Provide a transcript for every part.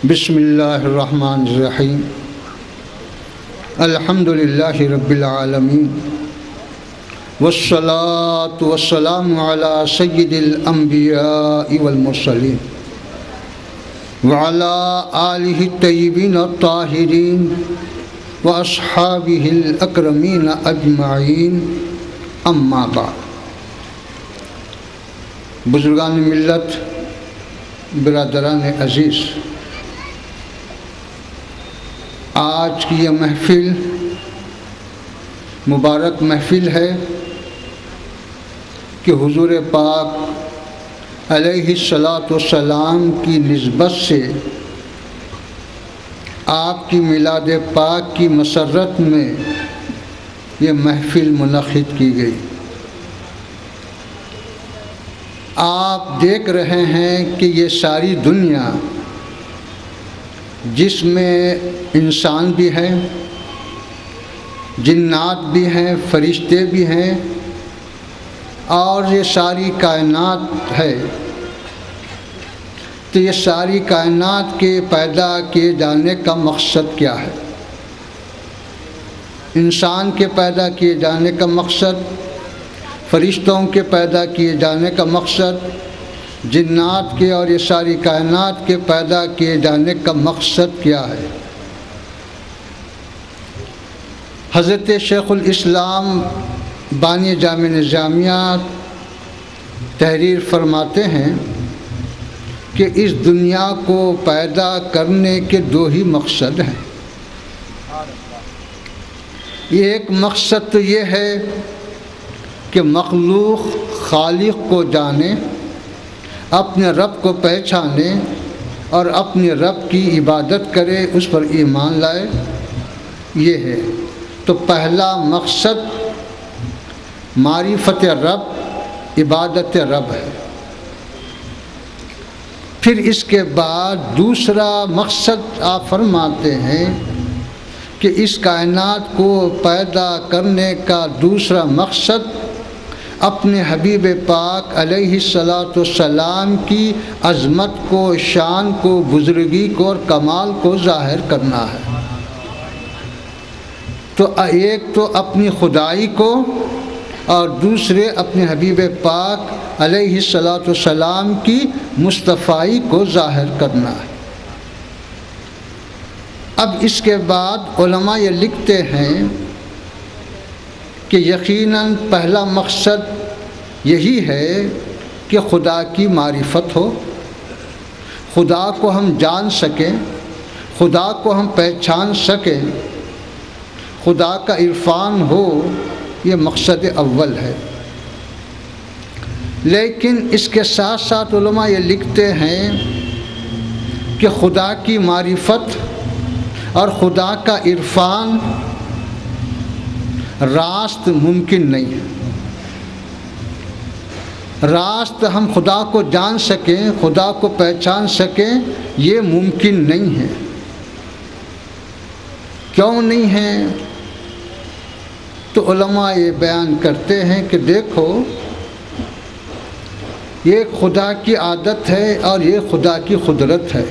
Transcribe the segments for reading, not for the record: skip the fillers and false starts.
بسم اللہ الرحمن الرحیم الحمد للہ رب العالمین والصلاة والسلام علی سید الانبیاء والمرسلین وعلی آلہ الطیبین الطاہرین واصحابہ الاکرمین اجمعین اما بعد۔ بزرگان ملت، برادران عزیز، آج کی یہ محفل مبارک محفل ہے کہ حضور پاک علیہ الصلاۃ والسلام کی نسبت سے آپ کی میلاد پاک کی مسرت میں یہ محفل منعقد کی گئی۔ آپ دیکھ رہے ہیں کہ یہ ساری دنیا جس میں انسان بھی ہیں، جنات بھی ہیں، فرشتے بھی ہیں، اور یہ ساری کائنات ہے، تو یہ ساری کائنات کے پیدا کیے جانے کا مقصد کیا ہے؟ انسان کے پیدا کیے جانے کا مقصد، فرشتوں کے پیدا کیے جانے کا مقصد، جنات کے اور یہ ساری کائنات کے پیدا کیے جانے کا مقصد کیا ہے؟ حضرت شیخ الاسلام بانی جامع نظامیہ تحریر فرماتے ہیں کہ اس دنیا کو پیدا کرنے کے دو ہی مقصد ہیں۔ ایک مقصد تو یہ ہے کہ مخلوق خالق کو جانے، اپنے رب کو پہچانے اور اپنے رب کی عبادت کرے، اس پر ایمان لائے، یہ ہے۔ تو پہلا مقصد معرفت رب، عبادت رب ہے۔ پھر اس کے بعد دوسرا مقصد آپ فرماتے ہیں کہ اس کائنات کو پیدا کرنے کا دوسرا مقصد اپنے حبیب پاک علیہ الصلاۃ والسلام کی عظمت کو، شان کو، بزرگی کو اور کمال کو ظاہر کرنا ہے۔ تو ایک تو اپنی خدائی کو اور دوسرے اپنے حبیب پاک علیہ الصلاۃ والسلام کی مصطفائی کو ظاہر کرنا ہے۔ اب اس کے بعد علماء یہ لکھتے ہیں کہ یقیناً پہلا مقصد یہی ہے کہ خدا کی معرفت ہو، خدا کو ہم جان سکیں، خدا کو ہم پہچان سکیں، خدا کا عرفان ہو، یہ مقصد اول ہے۔ لیکن اس کے ساتھ ساتھ علماء یہ لکھتے ہیں کہ خدا کی معرفت اور خدا کا عرفان راست ممکن نہیں ہے۔ راست ہم خدا کو جان سکیں، خدا کو پہچان سکیں، یہ ممکن نہیں ہے۔ کیوں نہیں ہے؟ تو علماء یہ بیان کرتے ہیں کہ دیکھو، یہ خدا کی عادت ہے اور یہ خدا کی قدرت ہے۔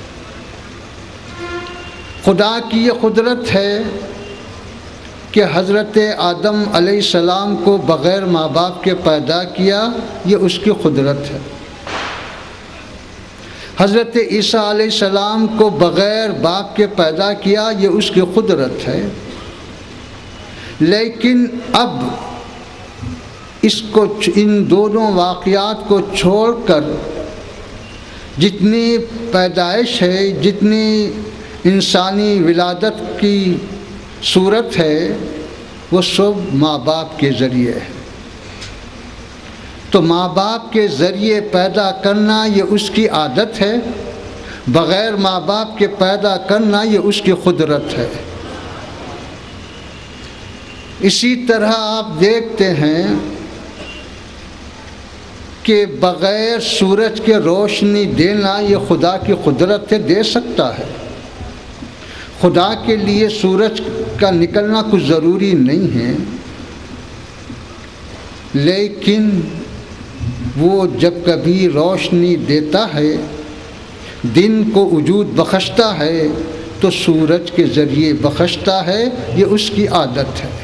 خدا کی یہ قدرت ہے کہ حضرت آدم علیہ السلام کو بغیر ماں باپ کے پیدا کیا، یہ اس کی قدرت ہے۔ حضرت عیسیٰ علیہ السلام کو بغیر باپ کے پیدا کیا، یہ اس کی قدرت ہے۔ لیکن اب ان دونوں واقعات کو چھوڑ کر جتنی پیدائش ہے، جتنی انسانی ولادت کی صورت ہے، وہ سب ماں باپ کے ذریعے ہے۔ تو ماں باپ کے ذریعے پیدا کرنا یہ اس کی عادت ہے، بغیر ماں باپ کے پیدا کرنا یہ اس کی قدرت ہے۔ اسی طرح آپ دیکھتے ہیں کہ بغیر سورج کے روشنی دینا یہ خدا کی قدرت ہے، دے سکتا ہے۔ خدا کے لیے سورج کا نکلنا کچھ ضروری نہیں ہے، لیکن وہ جب کبھی روشنی دیتا ہے دن کو وجود بخشتا ہے تو سورج کے ذریعے بخشتا ہے، یہ اس کی عادت ہے۔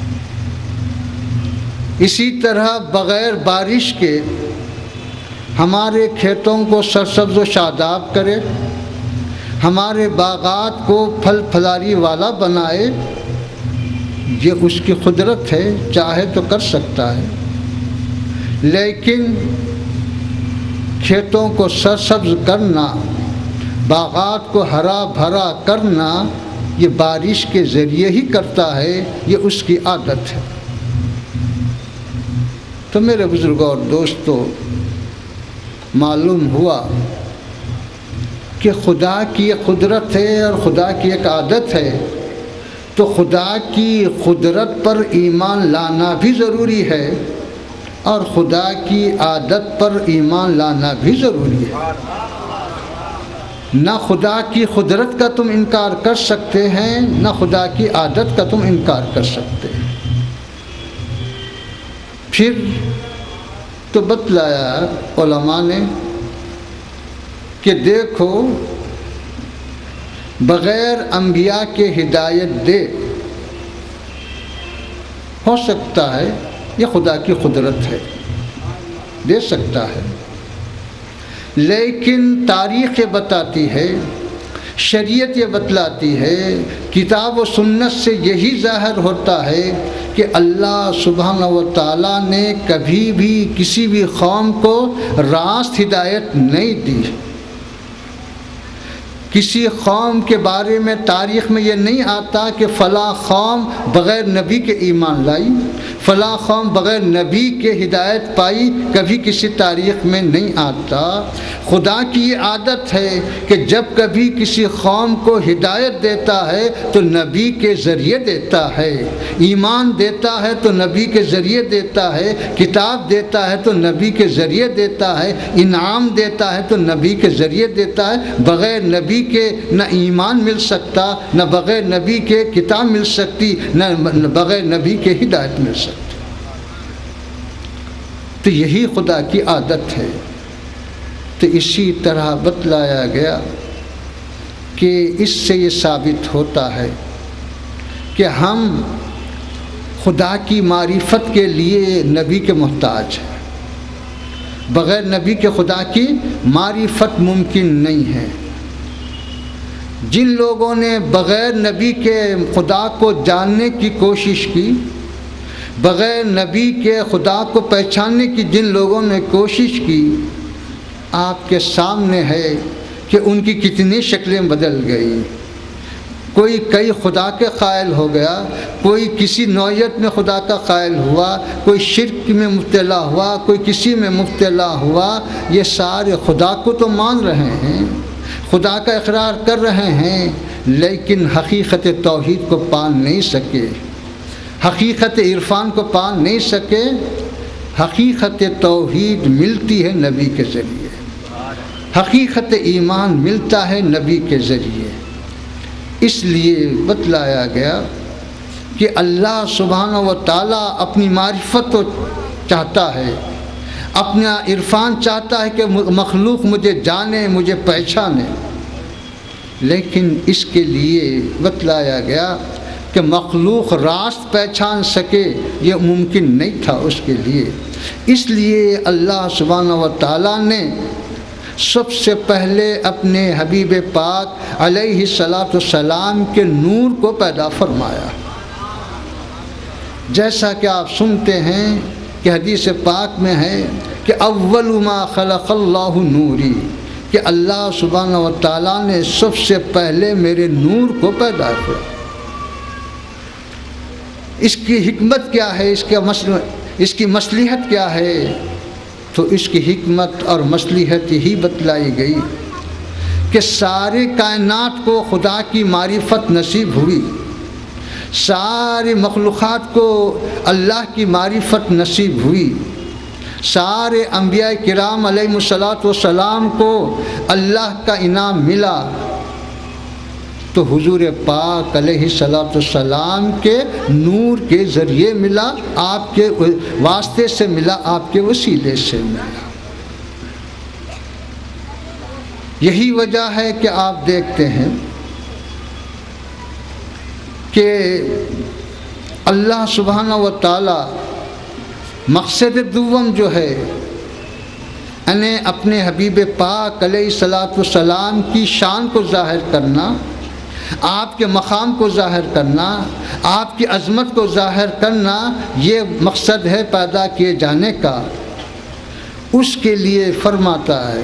اسی طرح بغیر بارش کے ہمارے کھیتوں کو سرسبز و شاداب کرے، ہمارے باغات کو پھل پھلاری والا بنائے، یہ اس کی قدرت ہے، چاہے تو کر سکتا ہے۔ لیکن کھیتوں کو سرسبز کرنا، باغات کو ہرا بھرا کرنا، یہ بارش کے ذریعے ہی کرتا ہے، یہ اس کی عادت ہے۔ تو میرے بزرگوں اور دوستو، معلوم ہوا کہ خدا کی ایک قدرت ہے اور خدا کی ایک عادت ہے، تو خدا کی قدرت پر ایمان لانا بھی ضروری ہے اور خدا کی عادت پر ایمان لانا بھی ضروری ہے۔ نہ خدا کی قدرت کا تم انکار کر سکتے ہیں، نہ خدا کی عادت کا تم انکار کر سکتے ہیں۔ پھر تو بتلایا علماء نے کہ دیکھو، بغیر انبیاء کے ہدایت دے ہو سکتا ہے، یہ خدا کی قدرت ہے، دے سکتا ہے، لیکن تاریخ یہ بتاتی ہے، شریعت یہ بتلاتی ہے، کتاب و سنت سے یہی ظاہر ہوتا ہے کہ اللہ سبحانہ و تعالیٰ نے کبھی بھی کسی بھی قوم کو راست ہدایت نہیں دی۔ کسی قوم کے بارے میں تاریخ میں یہ نہیں آتا کہ فلاں قوم بغیر نبی کے ایمان لائی، فلاں قوم بغیر نبی کے ہدایت پائی، کبھی کسی تاریخ میں نہیں آتا۔ خدا کی یہ عادت ہے کہ جب کبھی کسی قوم کو ہدایت دیتا ہے تو نبی کے ذریعے دیتا ہے، ایمان دیتا ہے تو نبی کے ذریعے دیتا ہے، کتاب دیتا ہے تو نبی کے ذریعے دیتا ہے، انعام دیتا ہے تو نبی کے ذریعے دیتا ہے۔ بغیر نبی کے نہ ایمان مل سکتا، نہ بغیر نبی کے کتاب مل سکتی، نہ بغیر نبی کے ہدایت مل سکتی۔ تو یہی خدا کی عادت ہے۔ تو اسی طرح بتلایا گیا کہ اس سے یہ ثابت ہوتا ہے کہ ہم خدا کی معرفت کے لیے نبی کے محتاج ہیں۔ بغیر نبی کے خدا کی معرفت ممکن نہیں ہے۔ جن لوگوں نے بغیر نبی کے خدا کو جاننے کی کوشش کی، بغیر نبی کے خدا کو پہچاننے کی جن لوگوں نے کوشش کی، آپ کے سامنے ہے کہ ان کی کتنی شکلیں بدل گئی۔ کوئی کئی خدا کے قائل ہو گیا، کوئی کسی نوعیت میں خدا کا قائل ہوا، کوئی شرک میں مبتلا ہوا، کوئی کسی میں مبتلا ہوا۔ یہ سارے خدا کو تو مان رہے ہیں، خدا کا اقرار کر رہے ہیں، لیکن حقیقت توحید کو پان نہیں سکے، حقیقت عرفان کو پان نہیں سکے۔ حقیقت توحید ملتی ہے نبی کے ذریعے، حقیقت ایمان ملتا ہے نبی کے ذریعے۔ اس لیے بتلایا گیا کہ اللہ سبحانہ و تعالیٰ اپنی معرفت کو چاہتا ہے، اپنا عرفان چاہتا ہے کہ مخلوق مجھے جانے، مجھے پہچانے، لیکن اس کے لیے بتلایا گیا کہ مخلوق راست پہچان سکے، یہ ممکن نہیں تھا اس کے لیے۔ اس لیے اللہ سبحانہ و تعالیٰ نے سب سے پہلے اپنے حبیب پاک علیہ الصلاۃ والسلام کے نور کو پیدا فرمایا، جیسا کہ آپ سنتے ہیں کہ حدیث پاک میں ہے کہ اول ما خلق اللہ نوری، کہ اللہ سبحانہ و تعالیٰ نے سب سے پہلے میرے نور کو پیدا کیا۔ اس کی حکمت کیا ہے، اس کی مصلحت کیا ہے؟ تو اس کی حکمت اور مصلحت ہی بتلائی گئی کہ سارے کائنات کو خدا کی معرفت نصیب ہوئی، ساری مخلوقات کو اللہ کی معرفت نصیب ہوئی، سارے انبیاء کرام علیہ الصلاۃ والسلام کو اللہ کا انعام ملا، تو حضور پاک علیہ الصلاۃ والسلام کے نور کے ذریعے ملا، آپ کے واسطے سے ملا، آپ کے وسیلے سے ملا۔ یہی وجہ ہے کہ آپ دیکھتے ہیں کہ اللہ سبحانہ و تعالی مقصد دوم جو ہے یعنی اپنے حبیب پاک علیہ الصلاۃ والسلام کی شان کو ظاہر کرنا، آپ کے مقام کو ظاہر کرنا، آپ کی عظمت کو ظاہر کرنا، یہ مقصد ہے پیدا کیے جانے کا۔ اس کے لیے فرماتا ہے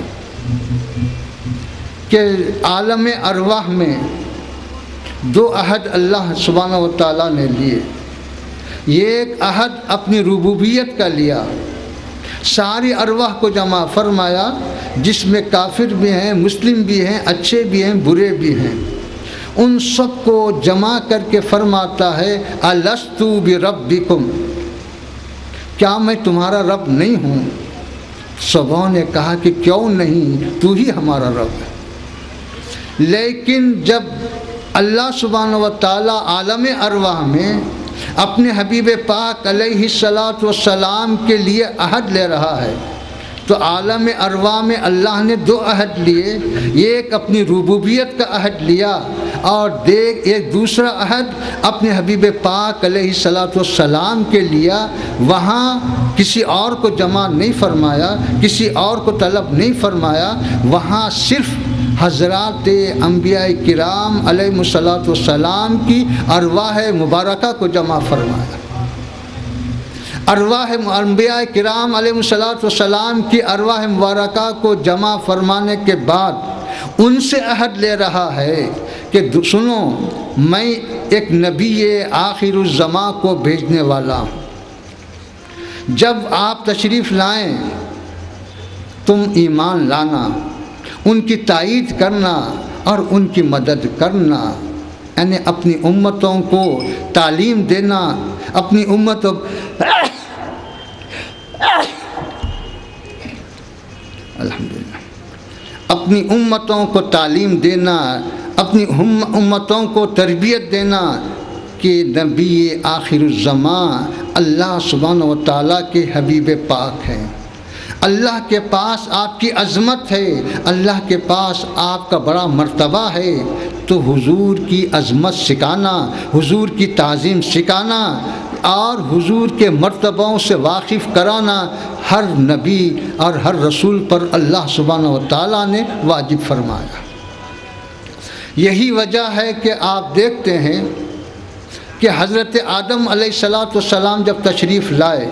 کہ عالم ارواح میں دو عہد اللہ سبحانہ و تعالیٰ نے لیے۔ یہ ایک عہد اپنی ربوبیت کا لیا، ساری ارواح کو جمع فرمایا، جس میں کافر بھی ہیں، مسلم بھی ہیں، اچھے بھی ہیں، برے بھی ہیں، ان سب کو جمع کر کے فرماتا ہے الست بربکم، کیا میں تمہارا رب نہیں ہوں؟ سبوں نے کہا کہ کیوں نہیں، تو ہی ہمارا رب ہے۔ لیکن جب اللہ سبحانہ و تعالیٰ عالم ارواح میں اپنے حبیب پاک علیہ الصلاۃ والسلام کے لیے عہد لے رہا ہے تو عالم ارواح میں اللہ نے دو عہد لیے، ایک اپنی ربوبیت کا عہد لیا اور ایک دوسرا عہد اپنے حبیب پاک علیہ الصلاۃ والسلام کے لیا۔ وہاں کسی اور کو جمع نہیں فرمایا، کسی اور کو طلب نہیں فرمایا، وہاں صرف حضرات انبیاء کرام علیہ الصلاۃ والسلام کی ارواح مبارکہ کو جمع فرمایا۔ ارواح انبیاء کرام علیہ الصلاۃ والسلام کی ارواح مبارکہ کو جمع فرمانے کے بعد ان سے عہد لے رہا ہے کہ سنو، میں ایک نبی آخر الزماں کو بھیجنے والا ہوں، جب آپ تشریف لائیں تم ایمان لانا، ان کی تائید کرنا اور ان کی مدد کرنا، یعنی اپنی امتوں کو تعلیم دینا، اپنی امتوں الحمدللہ اپنی امتوں کو تعلیم دینا، اپنی امتوں کو تربیت دینا کہ نبی آخر الزماں اللہ سبحانہ و تعالیٰ کے حبیب پاک ہیں، اللہ کے پاس آپ کی عظمت ہے، اللہ کے پاس آپ کا بڑا مرتبہ ہے، تو حضور کی عظمت سکھانا، حضور کی تعظیم سکھانا اور حضور کے مرتبوں سے واقف کرانا ہر نبی اور ہر رسول پر اللہ سبحانہ و تعالیٰ نے واجب فرمایا۔ یہی وجہ ہے کہ آپ دیکھتے ہیں کہ حضرت آدم علیہ السلام جب تشریف لائے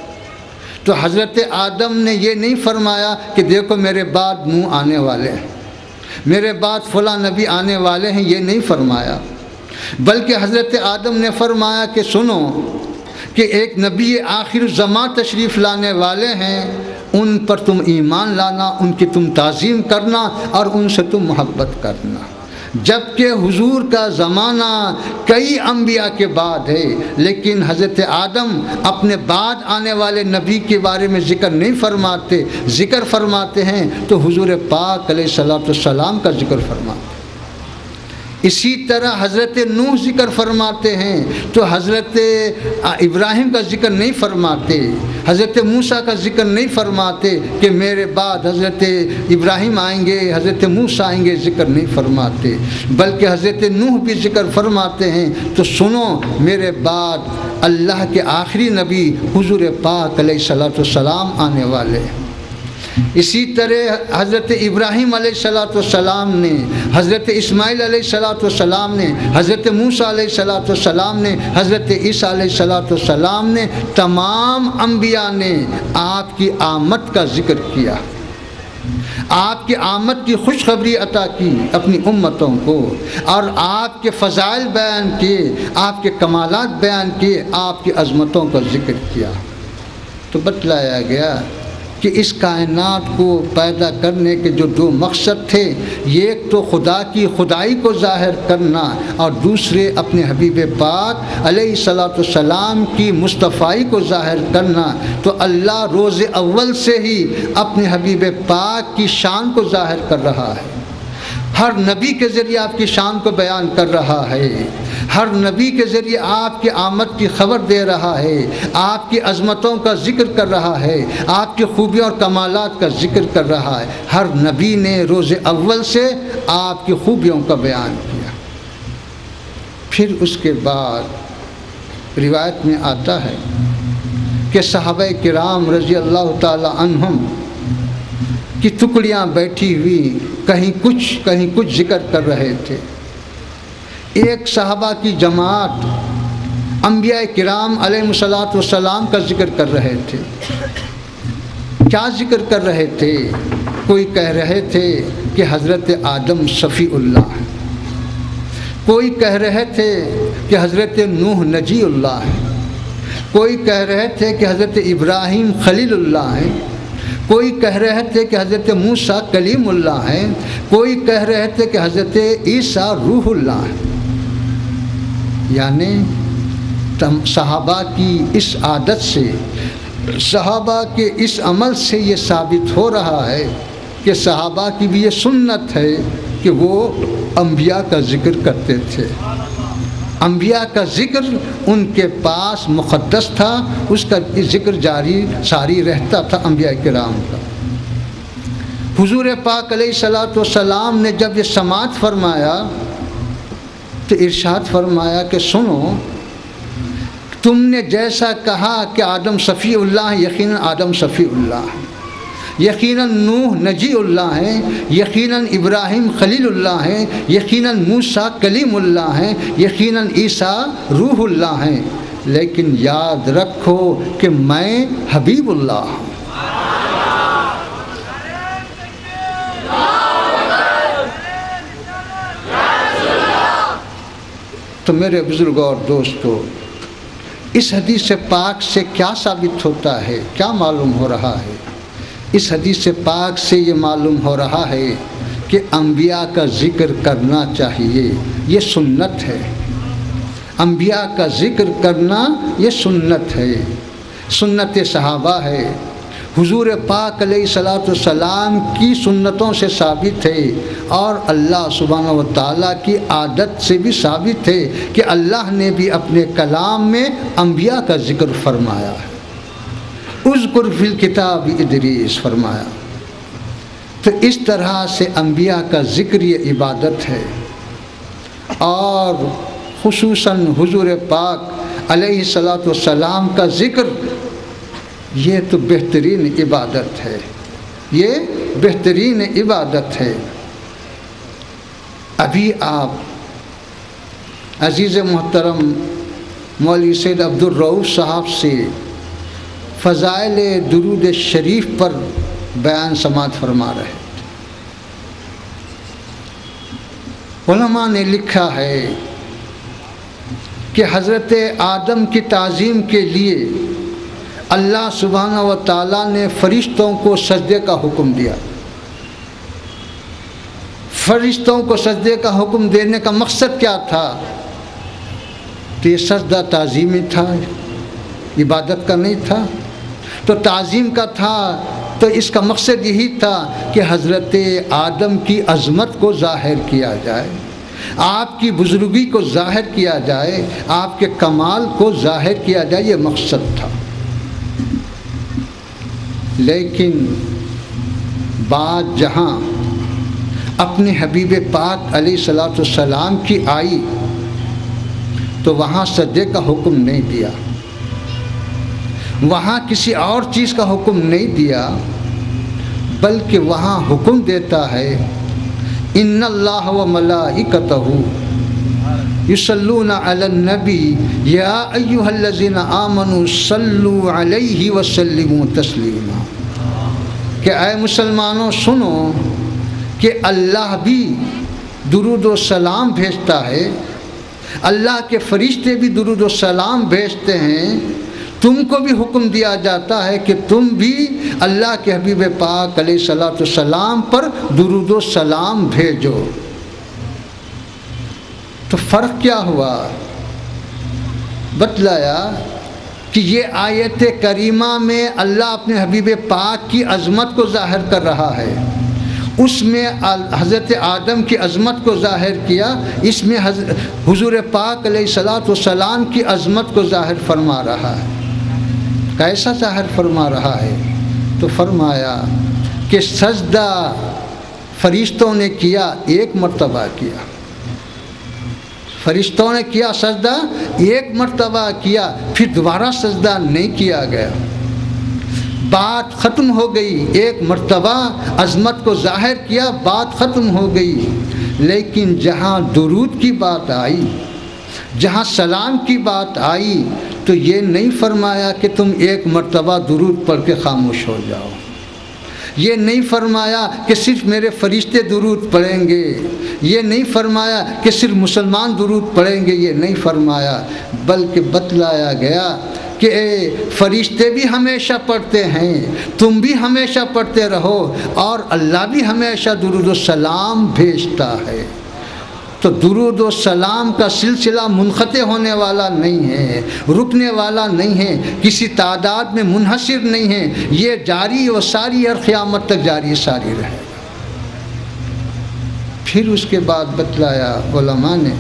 تو حضرت آدم نے یہ نہیں فرمایا کہ دیکھو میرے بعد نوح آنے والے ہیں، میرے بعد فلاں نبی آنے والے ہیں، یہ نہیں فرمایا، بلکہ حضرت آدم نے فرمایا کہ سنو کہ ایک نبی آخر الزماں تشریف لانے والے ہیں، ان پر تم ایمان لانا، ان کی تم تعظیم کرنا اور ان سے تم محبت کرنا۔ جبکہ حضور کا زمانہ کئی انبیاء کے بعد ہے، لیکن حضرت آدم اپنے بعد آنے والے نبی کے بارے میں ذکر نہیں فرماتے، ذکر فرماتے ہیں تو حضور پاک علیہ الصلاۃ والسلام کا ذکر فرماتے ہیں۔ اسی طرح حضرت نوح ذکر فرماتے ہیں تو حضرت ابراہیم کا ذکر نہیں فرماتے، حضرت موسیٰ کا ذکر نہیں فرماتے کہ میرے بعد حضرت ابراہیم آئیں گے، حضرت موسیٰ آئیں گے، ذکر نہیں فرماتے، بلکہ حضرت نوح بھی ذکر فرماتے ہیں تو سنو میرے بعد اللہ کے آخری نبی حضور پاک علیہ الصلاۃ والسلام آنے والے ہیں۔ اسی طرح حضرت ابراہیم علیہ الصلاۃ والسلام نے، حضرت اسماعیل علیہ الصلاۃ والسلام نے، حضرت موسیٰ علیہ الصلاۃ والسلام نے، حضرت عیسیٰ علیہ الصلاۃ والسلام نے، تمام انبیاء نے آپ کی آمد کا ذکر کیا، آپ کی آمد کی خوشخبری عطا کی اپنی امتوں کو، اور آپ کے فضائل بیان کیے، آپ کے کمالات بیان کیے، آپ کی عظمتوں کا ذکر کیا۔ تو بتلایا گیا کہ اس کائنات کو پیدا کرنے کے جو دو مقصد تھے، ایک تو خدا کی خدائی کو ظاہر کرنا اور دوسرے اپنے حبیب پاک علیہ الصلاۃ والسلام کی مصطفائی کو ظاہر کرنا، تو اللہ روز اول سے ہی اپنے حبیب پاک کی شان کو ظاہر کر رہا ہے۔ ہر نبی کے ذریعے آپ کی شان کو بیان کر رہا ہے، ہر نبی کے ذریعے آپ کی آمد کی خبر دے رہا ہے، آپ کی عظمتوں کا ذکر کر رہا ہے، آپ کی خوبیوں اور کمالات کا ذکر کر رہا ہے۔ ہر نبی نے روز اول سے آپ کی خوبیوں کا بیان کیا۔ پھر اس کے بعد روایت میں آتا ہے کہ صحابہ کرام رضی اللہ تعالی عنہم کی ٹکڑیاں بیٹھی ہوئی کہیں کچھ ذکر کر رہے تھے۔ ایک صحابہ کی جماعت انبیاء کرام علیہم السلام کا ذکر کر رہے تھے۔ کیا ذکر کر رہے تھے؟ کوئی کہہ رہے تھے کہ حضرت آدم صفی اللہ ہے، کوئی کہہ رہے تھے کہ حضرت نوح نجی اللہ ہے، کوئی کہہ رہے تھے کہ حضرت ابراہیم خلیل اللہ ہیں، کوئی کہہ رہے تھے کہ حضرت موسیٰ کلیم اللہ ہیں، کوئی کہہ رہے تھے کہ حضرت عیسیٰ روح اللہ ہیں۔ یعنی صحابہ کی اس عادت سے، صحابہ کے اس عمل سے یہ ثابت ہو رہا ہے کہ صحابہ کی بھی یہ سنت ہے کہ وہ انبیاء کا ذکر کرتے تھے۔ انبیاء کا ذکر ان کے پاس مقدس تھا، اس کا ذکر جاری ساری رہتا تھا انبیاء کرام کا۔ حضور پاک علیہ الصلوۃ والسلام نے جب یہ سماعت فرمایا تو ارشاد فرمایا کہ سنو، تم نے جیسا کہا کہ آدم صفی اللہ ہے، یقیناً آدم صفی اللہ ہے، یقیناً نوح نجی اللہ ہیں، یقیناً ابراہیم خلیل اللہ ہیں، یقیناً موسیٰ کلیم اللہ ہیں، یقیناً عیسیٰ روح اللہ ہیں، لیکن یاد رکھو کہ میں حبیب اللہ ہوں۔ تو میرے بزرگوں اور دوستو، اس حدیث پاک سے کیا ثابت ہوتا ہے، کیا معلوم ہو رہا ہے؟ اس حدیث پاک سے یہ معلوم ہو رہا ہے کہ انبیاء کا ذکر کرنا چاہیے، یہ سنت ہے۔ انبیاء کا ذکر کرنا یہ سنت ہے، سنت صحابہ ہے، حضور پاک علیہ الصلوۃ والسلام کی سنتوں سے ثابت ہے، اور اللہ سبحانہ و تعالیٰ کی عادت سے بھی ثابت ہے کہ اللہ نے بھی اپنے کلام میں انبیاء کا ذکر فرمایا ہے۔ اذکر فی الکتاب ادریس فرمایا۔ تو اس طرح سے انبیاء کا ذکر یہ عبادت ہے، اور خصوصاً حضور پاک علیہ الصلوۃ والسلام کا ذکر یہ تو بہترین عبادت ہے، یہ بہترین عبادت ہے۔ ابھی آپ عزیز محترم مولوی سید عبدالرؤوف صاحب سے فضائل درود شریف پر بیان سماعت فرما رہے تھے۔ علماء نے لکھا ہے کہ حضرت آدم کی تعظیم کے لیے اللہ سبحانہ و تعالیٰ نے فرشتوں کو سجدے کا حکم دیا۔ فرشتوں کو سجدے کا حکم دینے کا مقصد کیا تھا؟ تو یہ سجدہ تعظیمی تھا، عبادت کا نہیں تھا، تو تعظیم کا تھا۔ تو اس کا مقصد یہی تھا کہ حضرت آدم کی عظمت کو ظاہر کیا جائے، آپ کی بزرگی کو ظاہر کیا جائے، آپ کے کمال کو ظاہر کیا جائے، یہ مقصد تھا۔ لیکن بات جہاں اپنے حبیب پاک علیہ الصلوۃ والسلام کی آئی تو وہاں سجدے کا حکم نہیں دیا، وہاں کسی اور چیز کا حکم نہیں دیا، بلکہ وہاں حکم دیتا ہے ان اللہ و ملائکتہ یصلون علی النبی یا ایھا الذین آمنوا صلوا علیہ وسلموا تسلیما، کہ اے مسلمانوں سنو کہ اللہ بھی درود و سلام بھیجتا ہے، اللہ کے فرشتے بھی درود و سلام بھیجتے ہیں، تم کو بھی حکم دیا جاتا ہے کہ تم بھی اللہ کے حبیب پاک علیہ الصلوۃ والسلام پر درود و سلام بھیجو۔ تو فرق کیا ہوا؟ بتلایا کہ یہ آیت کریمہ میں اللہ اپنے حبیب پاک کی عظمت کو ظاہر کر رہا ہے، اس میں حضرت آدم کی عظمت کو ظاہر کیا، اس میں حضور پاک علیہ الصلوۃ والسلام کی عظمت کو ظاہر فرما رہا ہے۔ کیسا ظاہر فرما رہا ہے؟ تو فرمایا کہ سجدہ فرشتوں نے کیا، ایک مرتبہ کیا، فرشتوں نے کیا سجدہ ایک مرتبہ کیا، پھر دوبارہ سجدہ نہیں کیا گیا، بات ختم ہو گئی، ایک مرتبہ عظمت کو ظاہر کیا، بات ختم ہو گئی۔ لیکن جہاں درود کی بات آئی، جہاں سلام کی بات آئی، تو یہ نہیں فرمایا کہ تم ایک مرتبہ درود پڑھ کے خاموش ہو جاؤ، یہ نہیں فرمایا کہ صرف میرے فرشتے درود پڑھیں گے، یہ نہیں فرمایا کہ صرف مسلمان درود پڑھیں گے، یہ نہیں فرمایا، بلکہ بتلایا گیا کہ اے فرشتے بھی ہمیشہ پڑھتے ہیں، تم بھی ہمیشہ پڑھتے رہو، اور اللہ بھی ہمیشہ درود و سلام بھیجتا ہے۔ تو درود و سلام کا سلسلہ منقطع ہونے والا نہیں ہے، رکنے والا نہیں ہے، کسی تعداد میں منحصر نہیں ہے، یہ جاری و ساری اور قیامت تک جاری ساری رہے گا۔ پھر اس کے بعد بتلایا علماء نے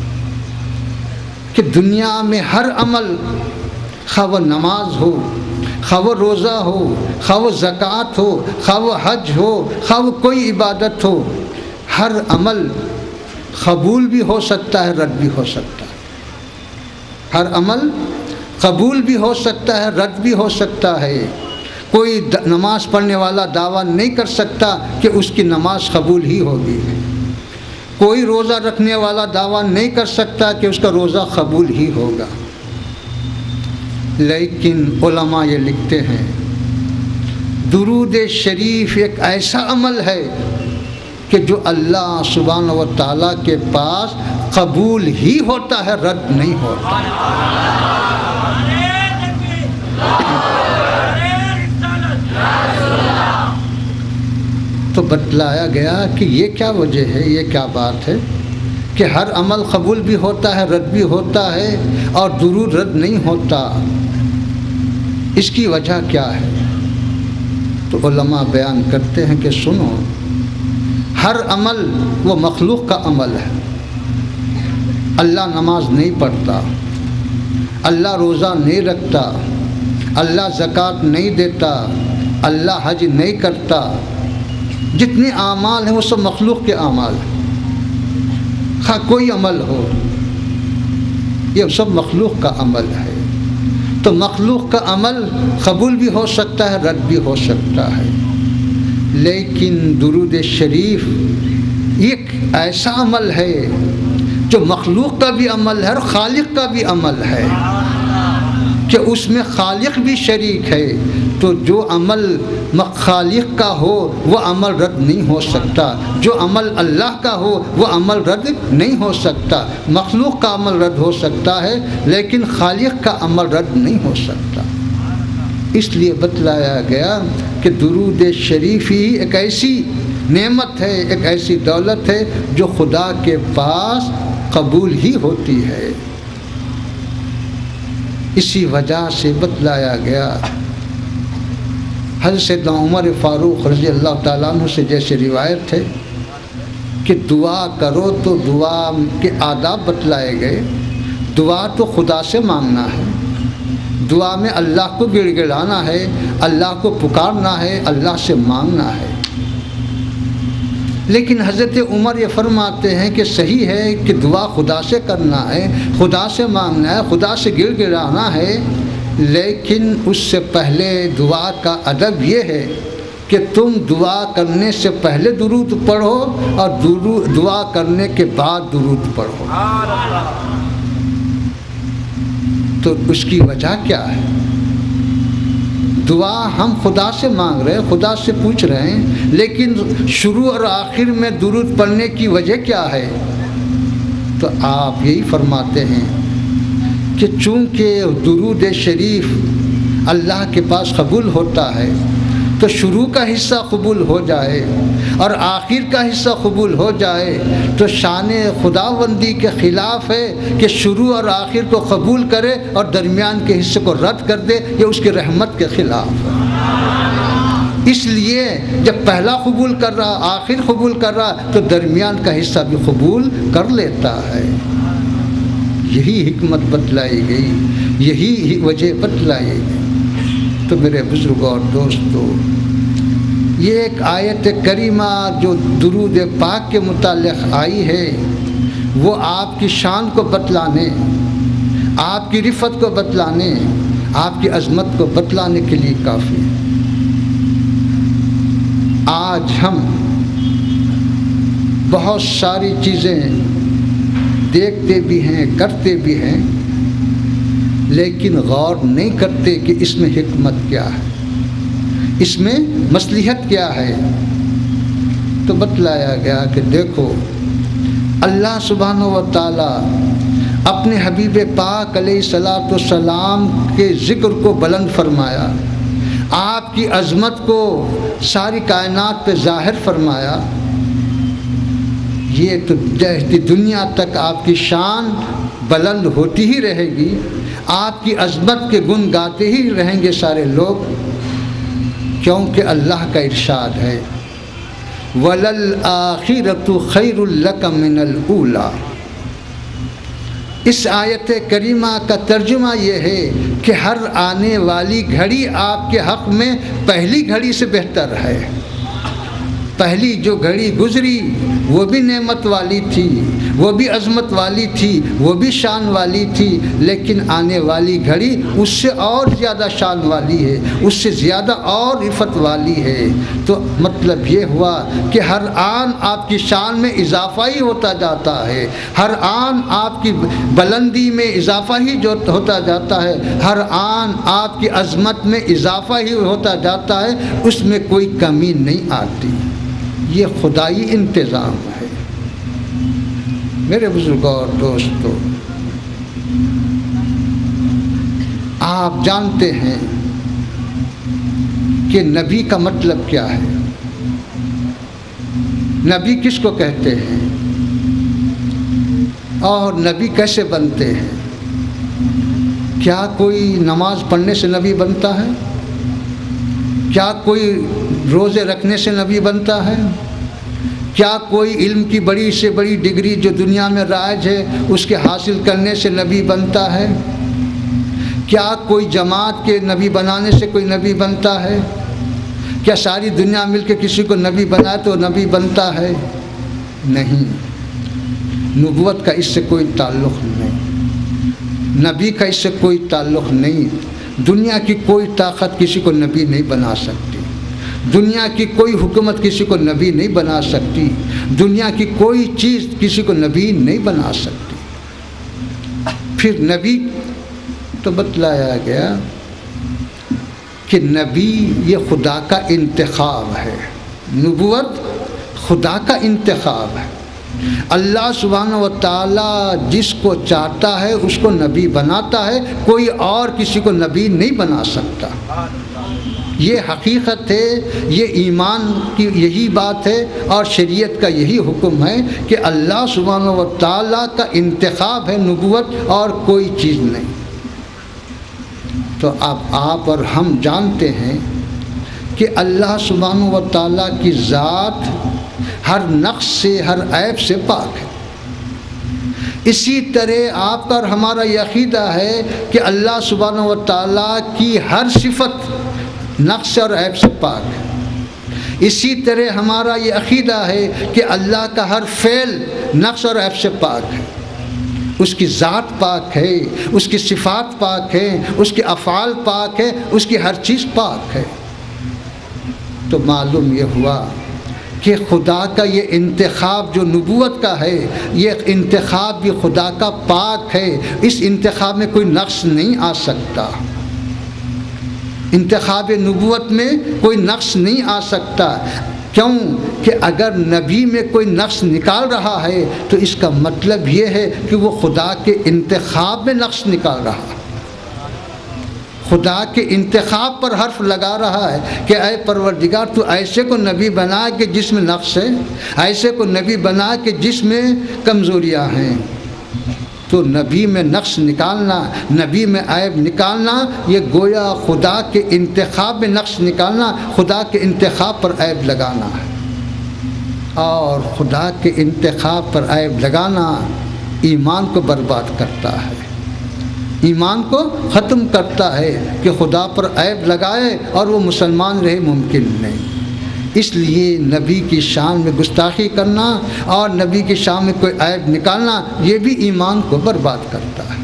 کہ دنیا میں ہر عمل، خواہ وہ نماز ہو، خواہ وہ روزہ ہو، خواہ وہ زکوٰۃ ہو، خواہ وہ حج ہو، خواہ وہ کوئی عبادت ہو، ہر عمل قبول بھی ہو سکتا ہے، رد بھی ہو سکتا ہے۔ ہر عمل قبول بھی ہو سکتا ہے، رد بھی ہو سکتا ہے۔ کوئی نماز پڑھنے والا دعویٰ نہیں کر سکتا کہ اس کی نماز قبول ہی ہوگی، کوئی روزہ رکھنے والا دعویٰ نہیں کر سکتا کہ اس کا روزہ قبول ہی ہوگا۔ لیکن علماء یہ لکھتے ہیں درود شریف ایک ایسا عمل ہے کہ جو اللہ سبحانہ و تعالیٰ کے پاس قبول ہی ہوتا ہے، رد نہیں ہوتا۔ تو بتلایا گیا کہ یہ کیا وجہ ہے، یہ کیا بات ہے کہ ہر عمل قبول بھی ہوتا ہے، رد بھی ہوتا ہے، اور درود رد نہیں ہوتا، اس کی وجہ کیا ہے؟ تو علماء بیان کرتے ہیں کہ سنو، ہر عمل وہ مخلوق کا عمل ہے۔ اللہ نماز نہیں پڑھتا، اللہ روزہ نہیں رکھتا، اللہ زکوٰۃ نہیں دیتا، اللہ حج نہیں کرتا، جتنے اعمال ہیں وہ سب مخلوق کے اعمال ہیں، خواہ کوئی عمل ہو، یہ سب مخلوق کا عمل ہے۔ تو مخلوق کا عمل قبول بھی ہو سکتا ہے، رد بھی ہو سکتا ہے، لیکن درود شریف ایک ایسا عمل ہے جو مخلوق کا بھی عمل ہے اور خالق کا بھی عمل ہے، کہ اس میں خالق بھی شریک ہے۔ تو جو عمل خالق کا ہو وہ عمل رد نہیں ہو سکتا، جو عمل اللہ کا ہو وہ عمل رد نہیں ہو سکتا۔ مخلوق کا عمل رد ہو سکتا ہے لیکن خالق کا عمل رد نہیں ہو سکتا۔ اس لیے بتلایا گیا کہ درود شریف ہی ایک ایسی نعمت ہے، ایک ایسی دولت ہے جو خدا کے پاس قبول ہی ہوتی ہے۔ اسی وجہ سے بتلایا گیا، حضرت سیدنا عمر فاروق رضی اللہ تعالیٰ عنہ سے جیسے روایت ہے کہ دعا کرو تو دعا کے آداب بتلائے گئے۔ دعا تو خدا سے مانگنا ہے، دعا میں اللہ کو گڑ گڑانا ہے، اللہ کو پکارنا ہے، اللہ سے مانگنا ہے۔ لیکن حضرت عمر یہ فرماتے ہیں کہ صحیح ہے کہ دعا خدا سے کرنا ہے، خدا سے مانگنا ہے، خدا سے گڑ گڑانا ہے، لیکن اس سے پہلے دعا کا ادب یہ ہے کہ تم دعا کرنے سے پہلے درود پڑھو اور دعا کرنے کے بعد درود پڑھو۔ تو اس کی وجہ کیا ہے؟ دعا ہم خدا سے مانگ رہے ہیں، خدا سے پوچھ رہے ہیں، لیکن شروع اور آخر میں درود پڑھنے کی وجہ کیا ہے؟ تو آپ یہی فرماتے ہیں کہ چونکہ درود شریف اللہ کے پاس قبول ہوتا ہے تو شروع کا حصہ قبول ہو جائے اور آخر کا حصہ قبول ہو جائے تو شان خداوندی کے خلاف ہے کہ شروع اور آخر کو قبول کرے اور درمیان کے حصے کو رد کر دے، یہ اس کی رحمت کے خلاف ہے۔ اس لیے جب پہلا قبول کر رہا آخر قبول کر رہا تو درمیان کا حصہ بھی قبول کر لیتا ہے۔ یہی حکمت بتلائی گئی، یہی وجہ بتلائی گئی۔ تو میرے بزرگوں اور دوستو، یہ ایک آیت کریمہ جو درود پاک کے متعلق آئی ہے، وہ آپ کی شان کو بتلانے، آپ کی رفعت کو بتلانے، آپ کی عظمت کو بتلانے کے لیے کافی ہے۔ آج ہم بہت ساری چیزیں دیکھتے بھی ہیں، کرتے بھی ہیں، لیکن غور نہیں کرتے کہ اس میں حکمت کیا ہے، اس میں مصلحت کیا ہے۔ تو بتلایا گیا کہ دیکھو، اللہ سبحانہ و تعالی اپنے حبیب پاک علیہ الصلاۃ والسلام کے ذکر کو بلند فرمایا، آپ کی عظمت کو ساری کائنات پہ ظاہر فرمایا۔ یہ تو دنیا تک آپ کی شان بلند ہوتی ہی رہے گی، آپ کی عظمت کے گن گاتے ہی رہیں گے سارے لوگ، کیونکہ اللہ کا ارشاد ہے وَلَلْآخِرَةُ خَيْرٌ لَكَ مِنَ الْأُولَىٰ۔ اس آیت کریمہ کا ترجمہ یہ ہے کہ ہر آنے والی گھڑی آپ کے حق میں پہلی گھڑی سے بہتر ہے۔ پہلی جو گھڑی گزری وہ بھی نعمت والی تھی، وہ بھی عظمت والی تھی، وہ بھی شان والی تھی، لیکن آنے والی گھڑی اس سے اور زیادہ شان والی ہے، اس سے زیادہ اور رفعت والی ہے۔ تو مطلب یہ ہوا کہ ہر آن آپ کی شان میں اضافہ ہی ہوتا جاتا ہے، ہر آن آپ کی بلندی میں اضافہ ہی جو ہوتا جاتا ہے، ہر آن آپ کی عظمت میں اضافہ ہی ہوتا جاتا ہے، اس میں کوئی کمی نہیں آتی۔ یہ خدائی انتظام ہے۔ میرے بزرگوں اور دوستو، آپ جانتے ہیں کہ نبی کا مطلب کیا ہے، نبی کس کو کہتے ہیں اور نبی کیسے بنتے ہیں؟ کیا کوئی نماز پڑھنے سے نبی بنتا ہے؟ کیا کوئی روزے رکھنے سے نبی بنتا ہے؟ کیا کوئی علم کی بڑی سے بڑی ڈگری جو دنیا میں رائج ہے اس کے حاصل کرنے سے نبی بنتا ہے؟ کیا کوئی جماعت کے نبی بنانے سے کوئی نبی بنتا ہے؟ کیا ساری دنیا مل کے کسی کو نبی بنائے تو نبی بنتا ہے؟ نہیں، نبوت کا اس سے کوئی تعلق نہیں، نبی کا اس سے کوئی تعلق نہیں۔ دنیا کی کوئی طاقت کسی کو نبی نہیں بنا سکتی، دنیا کی کوئی حکومت کسی کو نبی نہیں بنا سکتی، دنیا کی کوئی چیز کسی کو نبی نہیں بنا سکتی۔ پھر نبی تو بتلایا گیا کہ نبی یہ خدا کا انتخاب ہے، نبوت خدا کا انتخاب ہے۔ اللہ سبحانہ و تعالی جس کو چاہتا ہے اس کو نبی بناتا ہے، کوئی اور کسی کو نبی نہیں بنا سکتا۔ یہ حقیقت ہے، یہ ایمان کی یہی بات ہے اور شریعت کا یہی حکم ہے کہ اللہ سبحانہ و تعالی کا انتخاب ہے نبوت اور کوئی چیز نہیں۔ تو اب آپ اور ہم جانتے ہیں کہ اللہ سبحانہ و تعالی کی ذات ہر نقص سے، ہر عیب سے پاک ہے۔ اسی طرح آپ کا اور ہمارا یہ عقیدہ ہے کہ اللہ سبحانہ و تعالیٰ کی ہر صفت نقص اور عیب سے پاک ہے۔ اسی طرح ہمارا یہ عقیدہ ہے کہ اللہ کا ہر فعل نقص اور عیب سے پاک ہے، اس کی ذات پاک ہے، اس کی صفات پاک ہے، اس کے افعال پاک ہے، اس کی ہر چیز پاک ہے۔ تو معلوم یہ ہوا کہ خدا کا یہ انتخاب جو نبوت کا ہے، یہ انتخاب بھی خدا کا پاک ہے، اس انتخاب میں کوئی نقص نہیں آ سکتا، انتخاب نبوت میں کوئی نقص نہیں آ سکتا۔ کیوں کہ اگر نبی میں کوئی نقص نکال رہا ہے تو اس کا مطلب یہ ہے کہ وہ خدا کے انتخاب میں نقص نکال رہا ہے، خدا کے انتخاب پر حرف لگا رہا ہے کہ اے پروردگار تو ایسے کو نبی بنا کہ جس میں نقص ہے، ایسے کو نبی بنا کہ جس میں کمزوریاں ہیں۔ تو نبی میں نقص نکالنا، نبی میں عیب نکالنا، یہ گویا خدا کے انتخاب میں نقص نکالنا، خدا کے انتخاب پر عیب لگانا ہے۔ اور خدا کے انتخاب پر عیب لگانا ایمان کو برباد کرتا ہے، ایمان کو ختم کرتا ہے۔ کہ خدا پر عیب لگائے اور وہ مسلمان رہے، ممکن نہیں۔ اس لیے نبی کی شان میں گستاخی کرنا اور نبی کی شان میں کوئی عیب نکالنا یہ بھی ایمان کو برباد کرتا ہے۔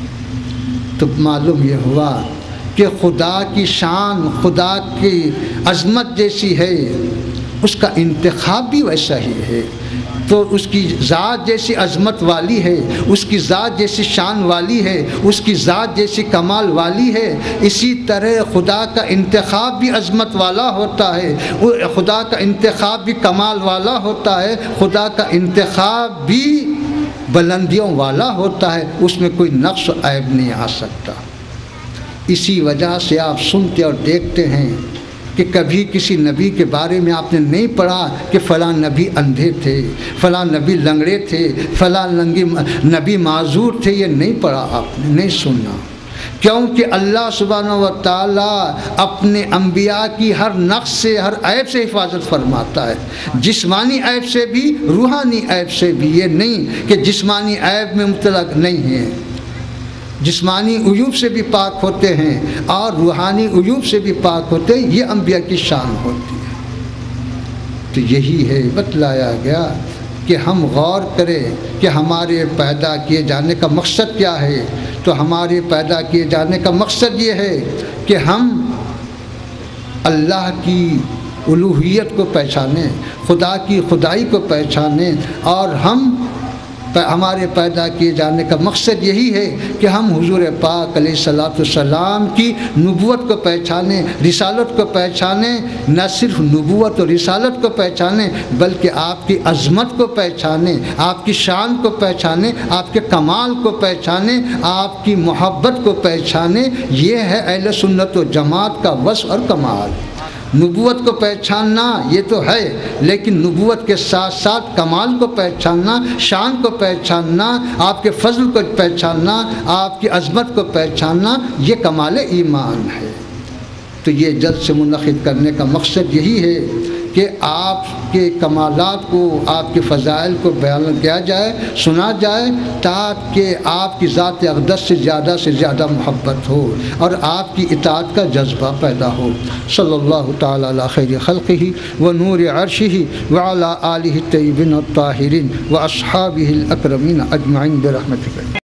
تو معلوم یہ ہوا کہ خدا کی شان، خدا کی عظمت جیسی ہے، اس کا انتخاب بھی ویسا ہی ہے۔ تو اس کی ذات جیسی عظمت والی ہے، اس کی ذات جیسی شان والی ہے، اس کی ذات جیسی کمال والی ہے، اسی طرح خدا کا انتخاب بھی عظمت والا ہوتا ہے، خدا کا انتخاب بھی کمال والا ہوتا ہے، خدا کا انتخاب بھی بلندیوں والا ہوتا ہے، اس میں کوئی نقص و عیب نہیں آ سکتا۔ اسی وجہ سے آپ سنتے اور دیکھتے ہیں کہ کبھی کسی نبی کے بارے میں آپ نے نہیں پڑھا کہ فلاں نبی اندھے تھے، فلاں نبی لنگڑے تھے، فلاں نبی معذور تھے، یہ نہیں پڑھا، آپ نے نہیں سنا۔ کیونکہ اللہ سبحانہ و تعالیٰ اپنے انبیاء کی ہر نقص سے، ہر عیب سے حفاظت فرماتا ہے، جسمانی عیب سے بھی، روحانی عیب سے بھی۔ یہ نہیں کہ جسمانی عیب میں مبتلا نہیں ہے، جسمانی عیوب سے بھی پاک ہوتے ہیں اور روحانی عیوب سے بھی پاک ہوتے ہیں، یہ انبیاء کی شان ہوتی ہے۔ تو یہی ہے بتلایا گیا کہ ہم غور کریں کہ ہمارے پیدا کیے جانے کا مقصد کیا ہے۔ تو ہمارے پیدا کیے جانے کا مقصد یہ ہے کہ ہم اللہ کی الوہیت کو پہچانیں، خدا کی خدائی کو پہچانیں، اور ہمارے پیدا کیے جانے کا مقصد یہی ہے کہ ہم حضور پاک علیہ الصلوۃ والسلام کی نبوت کو پہچانیں، رسالت کو پہچانیں، نہ صرف نبوت اور رسالت کو پہچانیں بلکہ آپ کی عظمت کو پہچانیں، آپ کی شان کو پہچانیں، آپ کے کمال کو پہچانیں، آپ کی محبت کو پہچانیں۔ یہ ہے اہل سنت و جماعت کا وصف اور کمال۔ نبوت کو پہچاننا یہ تو ہے، لیکن نبوت کے ساتھ ساتھ کمال کو پہچاننا، شان کو پہچاننا، آپ کے فضل کو پہچاننا، آپ کی عظمت کو پہچاننا، یہ کمال ایمان ہے۔ تو یہ جلسے منعقد کرنے کا مقصد یہی ہے کہ آپ کے کمالات کو، آپ کے فضائل کو بیان کیا جائے، سنا جائے، تاکہ آپ کی ذات اقدس سے زیادہ محبت ہو اور آپ کی اطاعت کا جذبہ پیدا ہو۔ صلی اللہ تعالی علی خیر خلقہ و نور عرشہ وعلی آلہ الطیبین الطاہرین و اصحابہ الاکرمین اجمعین برحمتک۔